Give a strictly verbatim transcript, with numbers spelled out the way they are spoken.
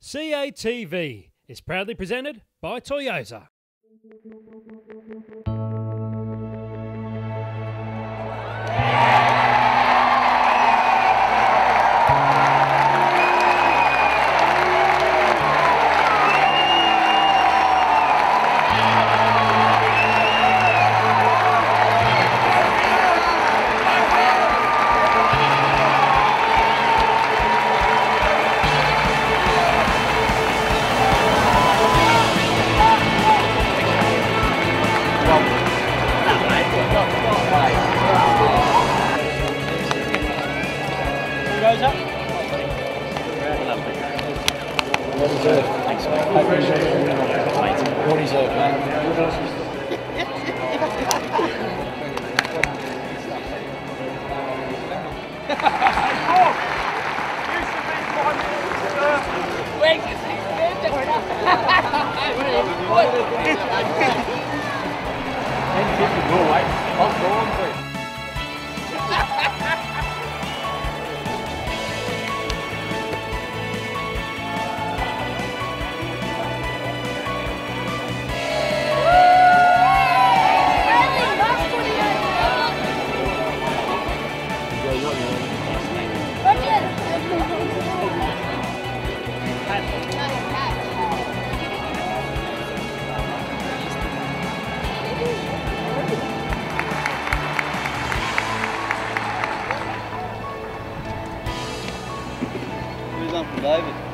C A T V is proudly presented by Toyota. Goes up. Well deserved. Thanks, mate. I appreciate it. Well deserved, man. I'll go on through. Who's on for David?